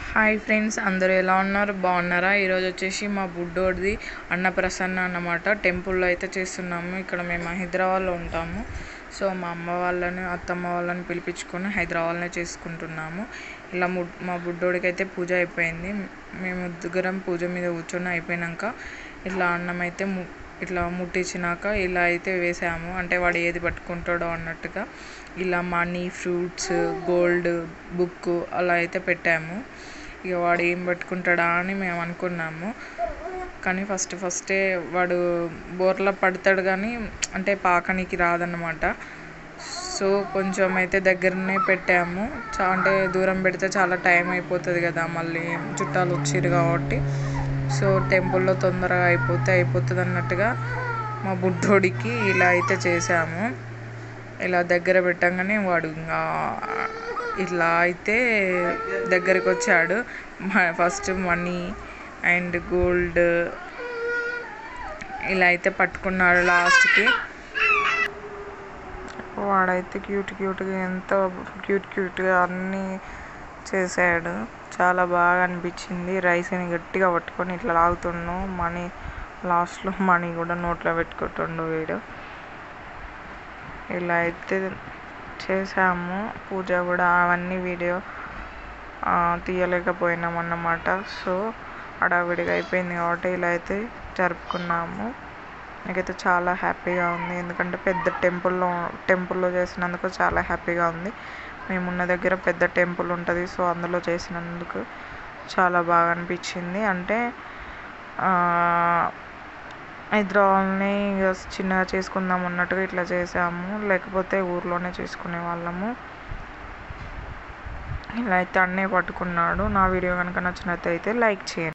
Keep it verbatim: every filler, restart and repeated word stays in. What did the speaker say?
Hi friends, అందరూ ఎలా ఉన్నారు? బాగున్నారా? ఈరోజు వచ్చేసి మా బుడ్డోడిది అన్నప్రసన్న అన్నమాట. టెంపుల్లో అయితే చేస్తున్నాము. ఇక్కడ మేము హైదరాబాద్లో ఉంటాము. సో మా అమ్మ వాళ్ళని అత్తమ్మ వాళ్ళని పిలిపించుకొని హైదరాబాద్లో చేసుకుంటున్నాము. ఇలా ము మా బుడ్డోడికి అయితే పూజ అయిపోయింది. మేము ముగ్గురం పూజ మీద కూర్చొని అయిపోయాక ఇట్లా అన్నం అయితే ము ఇట్లా ముట్టించినాక ఇలా అయితే వేసాము. అంటే వాడు ఏది పట్టుకుంటాడో అన్నట్టుగా ఇలా మనీ, ఫ్రూట్స్, గోల్డ్, బుక్ అలా అయితే పెట్టాము. ఇక వాడు ఏం పట్టుకుంటాడా అని మేము అనుకున్నాము. కానీ ఫస్ట్ ఫస్టే వాడు బోర్లా పడతాడు, కానీ అంటే పాకనికి రాదన్నమాట. సో కొంచెం అయితే దగ్గరనే పెట్టాము. చా అంటే దూరం పెడితే చాలా టైం అయిపోతుంది కదా, మళ్ళీ చుట్టాలు వచ్చిర్రు కాబట్టి. సో టెంపుల్లో తొందరగా అయిపోతే అయిపోతుంది అన్నట్టుగా మా బుడ్డోడికి ఇలా అయితే చేసాము. ఇలా దగ్గర పెట్టంగానే వాడు ఇంకా ఇట్లా అయితే దగ్గరికి వచ్చాడు. ఫస్ట్ మనీ అండ్ గోల్డ్ ఇలా అయితే పట్టుకున్నాడు. లాస్ట్కి వాడైతే క్యూట్ క్యూట్గా ఎంతో క్యూట్ క్యూట్గా అన్నీ చేశాడు. చాలా బాగా అనిపించింది. రైస్ని గట్టిగా పట్టుకొని ఇట్లా లాగుతుండు. మనీ లాస్ట్లో మనీ కూడా నోట్లో పెట్టుకుంటుండు వీడు. ఇలా అయితే చేసాము. పూజ కూడా అవన్నీ వీడియో తీయలేకపోయినాం అన్నమాట. సో హడావిడిగా అయిపోయింది కాబట్టి ఇలా అయితే జరుపుకున్నాము. నాకైతే చాలా హ్యాపీగా ఉంది, ఎందుకంటే పెద్ద టెంపుల్లో టెంపుల్లో చేసినందుకు చాలా హ్యాపీగా ఉంది. మేమున్న దగ్గర పెద్ద టెంపుల్ ఉంటుంది. సో అందులో చేసినందుకు చాలా బాగా అనిపించింది. అంటే హైదరాబాద్ని చిన్నగా చేసుకుందాం అన్నట్టుగా ఇట్లా చేసాము. లేకపోతే ఊర్లోనే చేసుకునే వాళ్ళము. ఇలా అయితే అన్నీ పట్టుకున్నాడు. నా వీడియో కనుక నచ్చినట్లయితే లైక్ చేయండి.